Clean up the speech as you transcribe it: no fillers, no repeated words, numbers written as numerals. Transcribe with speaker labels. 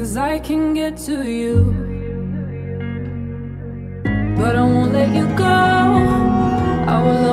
Speaker 1: 'cause I can get to you, but I won't let you go. I will